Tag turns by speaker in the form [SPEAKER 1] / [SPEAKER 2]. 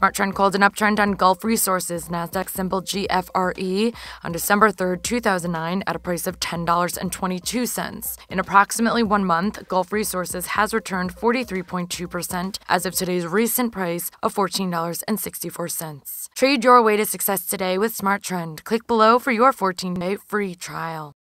[SPEAKER 1] SmarTrend called an uptrend on Gulf Resources, NASDAQ symbol GFRE, on December 3, 2009 at a price of $10.22. In approximately 1 month, Gulf Resources has returned 43.2% as of today's recent price of $14.64. Trade your way to success today with SmarTrend. Click below for your 14-day free trial.